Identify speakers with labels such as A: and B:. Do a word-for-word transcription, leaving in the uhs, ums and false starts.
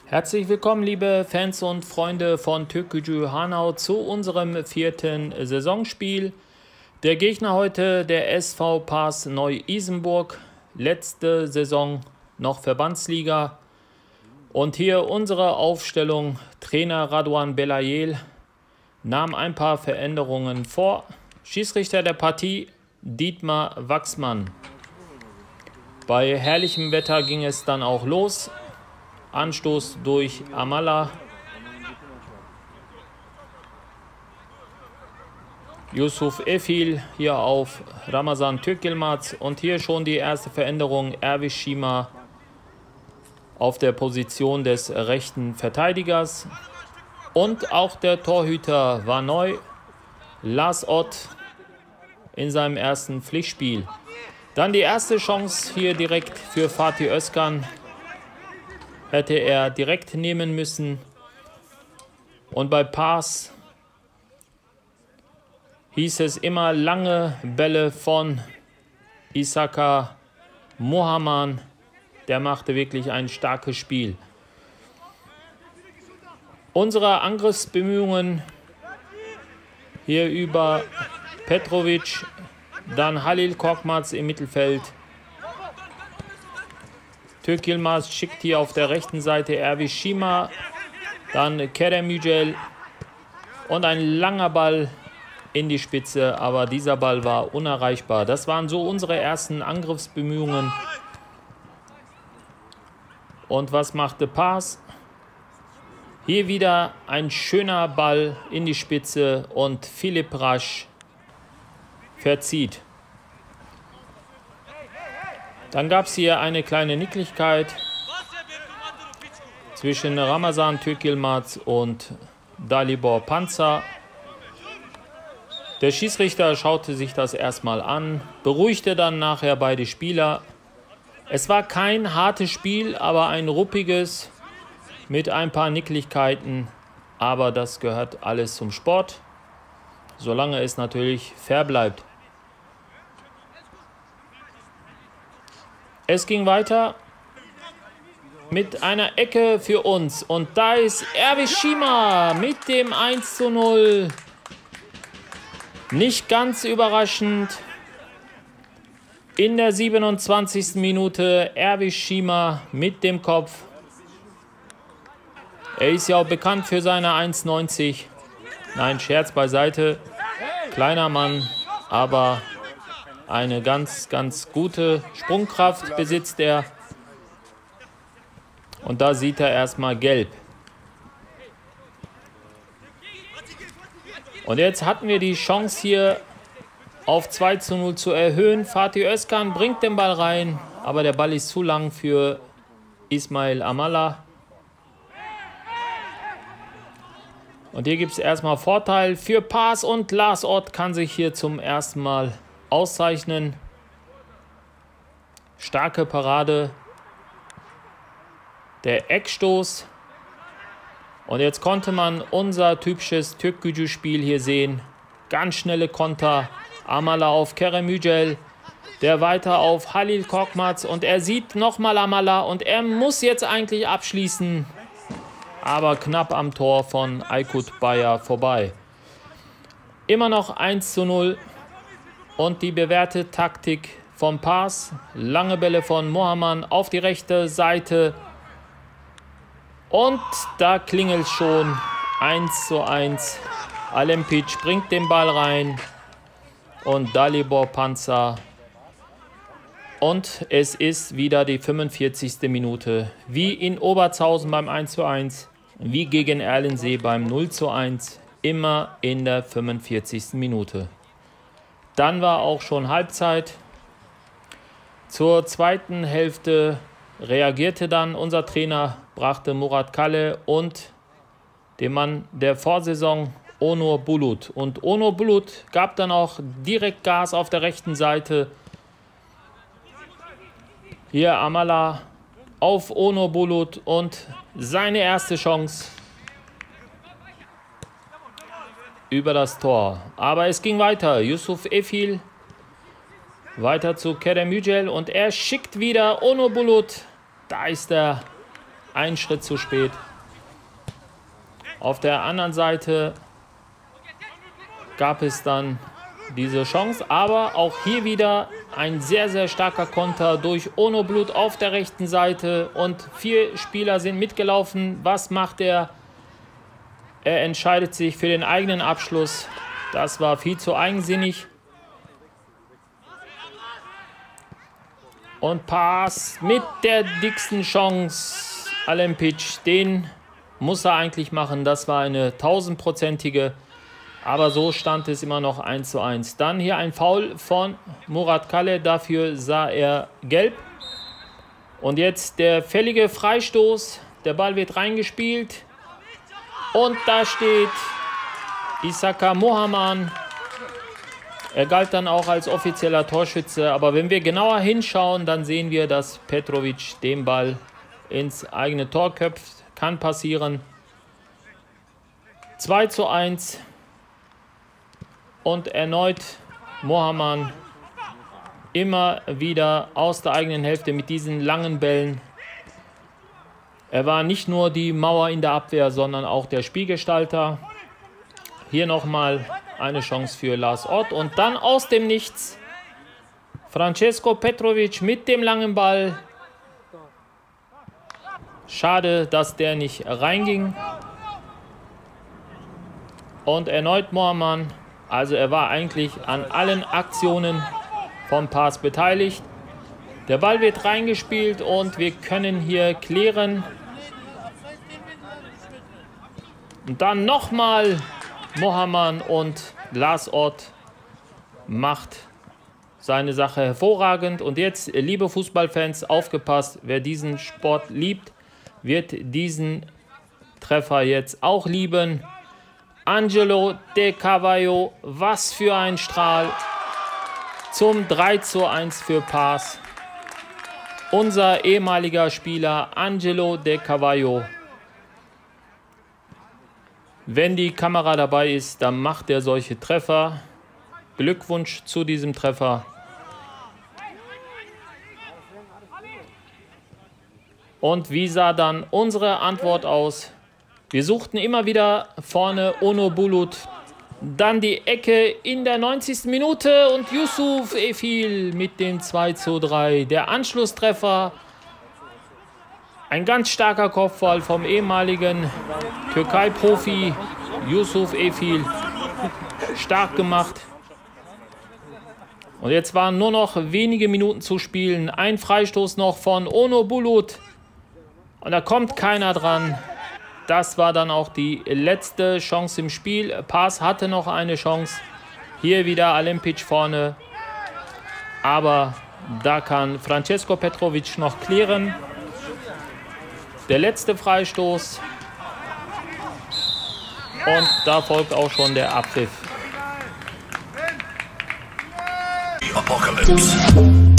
A: Herzlich willkommen, liebe Fans und Freunde von Türkgücü Hanau, zu unserem vierten Saisonspiel. Der Gegner heute der S V Pars Neu-Isenburg, letzte Saison noch Verbandsliga. Und hier unsere Aufstellung. Trainer Radovan Belayel nahm ein paar Veränderungen vor. Schiedsrichter der Partie Dietmar Wachsmann. Bei herrlichem Wetter ging es dann auch los. Anstoß durch Amala. Yusuf Efil hier auf Ramazan Türk-Yilmaz. Und hier schon die erste Veränderung. Erwiş Şima auf der Position des rechten Verteidigers. Und auch der Torhüter war neu. Lars Ott in seinem ersten Pflichtspiel. Dann die erste Chance hier direkt für Fatih Özkan. Hätte er direkt nehmen müssen. Und bei Pars hieß es immer lange Bälle von Isaka Mohaman. Der machte wirklich ein starkes Spiel. Unsere Angriffsbemühungen hier über Petrovic, dann Halil Korkmaz im Mittelfeld. Türk-Yilmaz schickt hier auf der rechten Seite Erwiş Şima, dann Kerem Yücel und ein langer Ball in die Spitze, aber dieser Ball war unerreichbar. Das waren so unsere ersten Angriffsbemühungen. Und was machte Pars? Hier wieder ein schöner Ball in die Spitze und Filip Rasch verzieht. Dann gab es hier eine kleine Nicklichkeit zwischen Ramazan Türk-Yilmaz und Dalibor Panzer. Der Schiedsrichter schaute sich das erstmal an, beruhigte dann nachher beide Spieler. Es war kein hartes Spiel, aber ein ruppiges mit ein paar Nicklichkeiten. Aber das gehört alles zum Sport, solange es natürlich fair bleibt. Es ging weiter mit einer Ecke für uns. Und da ist Erwiş Şima mit dem eins zu null. Nicht ganz überraschend. In der siebenundzwanzigsten Minute Erwiş Şima mit dem Kopf. Er ist ja auch bekannt für seine eins neunzig. Nein, Scherz beiseite. Kleiner Mann, aber eine ganz, ganz gute Sprungkraft besitzt er. Und da sieht er erstmal gelb. Und jetzt hatten wir die Chance hier auf zwei zu null zu erhöhen. Fatih Özkan bringt den Ball rein, aber der Ball ist zu lang für Ismail Amala. Und hier gibt es erstmal Vorteil für Pars und Lars Ott kann sich hier zum ersten Mal auszeichnen. Starke Parade. Der Eckstoß. Und jetzt konnte man unser typisches Türkgücü-Spiel hier sehen. Ganz schnelle Konter. Amala auf Kerem Yücel. Der weiter auf Halil Korkmaz. Und er sieht nochmal Amala. Und er muss jetzt eigentlich abschließen. Aber knapp am Tor von Aykut Bayer vorbei. Immer noch eins zu null. Und die bewährte Taktik von Pars. Lange Bälle von Mohaman auf die rechte Seite. Und da klingelt schon eins zu eins. Alempic bringt den Ball rein. Und Dalibor Panzer. Und es ist wieder die fünfundvierzigste Minute. Wie in Obertshausen beim eins zu eins. Wie gegen Erlensee beim null zu eins. Immer in der fünfundvierzigsten Minute. Dann war auch schon Halbzeit. Zur zweiten Hälfte reagierte dann unser Trainer, brachte Murat Kale und den Mann der Vorsaison Onur Bulut. Und Onur Bulut gab dann auch direkt Gas auf der rechten Seite. Hier Amala auf Onur Bulut und seine erste Chance über das Tor. Aber es ging weiter. Yusuf Efil weiter zu Kerem Yücel und er schickt wieder Onur Bulut. Da ist er einen Schritt zu spät. Auf der anderen Seite gab es dann diese Chance, aber auch hier wieder ein sehr, sehr starker Konter durch Ono Blut auf der rechten Seite und vier Spieler sind mitgelaufen. Was macht er? Er entscheidet sich für den eigenen Abschluss. Das war viel zu eigensinnig. Und Pass mit der dicksten Chance. Alempic, den muss er eigentlich machen. Das war eine tausendprozentige. Aber so stand es immer noch eins zu eins. Dann hier ein Foul von Murat Kale. Dafür sah er gelb. Und jetzt der fällige Freistoß. Der Ball wird reingespielt. Und da steht Isaka Mohaman. Er galt dann auch als offizieller Torschütze. Aber wenn wir genauer hinschauen, dann sehen wir, dass Petrovic den Ball ins eigene Tor köpft. Kann passieren. zwei zu eins. Und erneut Mohaman immer wieder aus der eigenen Hälfte mit diesen langen Bällen. Er war nicht nur die Mauer in der Abwehr, sondern auch der Spielgestalter. Hier nochmal eine Chance für Lars Ott. Und dann aus dem Nichts Francesco Petrovic mit dem langen Ball. Schade, dass der nicht reinging. Und erneut Mohaman. Also er war eigentlich an allen Aktionen vom Pass beteiligt. Der Ball wird reingespielt und wir können hier klären. Und dann nochmal Mohaman und Lars Ott macht seine Sache hervorragend. Und jetzt, liebe Fußballfans, aufgepasst, wer diesen Sport liebt, wird diesen Treffer jetzt auch lieben. Angelo De Cavallo, was für ein Strahl, zum drei zu eins für Pass. Unser ehemaliger Spieler Angelo De Cavallo. Wenn die Kamera dabei ist, dann macht er solche Treffer. Glückwunsch zu diesem Treffer. Und wie sah dann unsere Antwort aus? Wir suchten immer wieder vorne Ono Bulut. Dann die Ecke in der neunzigsten Minute und Yusuf Efil mit dem zwei zu drei. Der Anschlusstreffer. Ein ganz starker Kopfball vom ehemaligen Türkei-Profi Yusuf Efil. Stark gemacht. Und jetzt waren nur noch wenige Minuten zu spielen. Ein Freistoß noch von Ono Bulut. Und da kommt keiner dran. Das war dann auch die letzte Chance im Spiel. Pass hatte noch eine Chance. Hier wieder Alempic vorne. Aber da kann Francesco Petrovic noch klären. Der letzte Freistoß. Und da folgt auch schon der Abpfiff.
B: Apocalypse.